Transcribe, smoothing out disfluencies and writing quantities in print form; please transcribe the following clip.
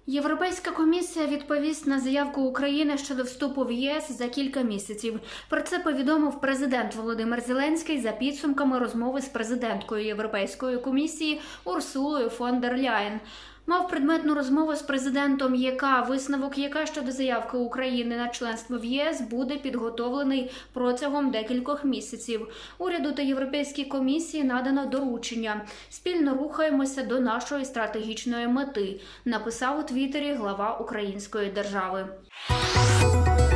Європейська комісія відповість на заявку України щодо вступу в ЄС за кілька місяців. Про це повідомив президент Володимир Зеленський за підсумками розмови з президенткою Європейської комісії Урсулою фон дер Ляєн. Мав предметну розмову з президентом ЄК, висновок ЄК щодо заявки України на членство в ЄС буде підготовлений протягом декількох місяців. Уряду та Європейській комісії надано доручення. Спільно рухаємося до нашої стратегічної мети, написав у Твіттері глава української держави.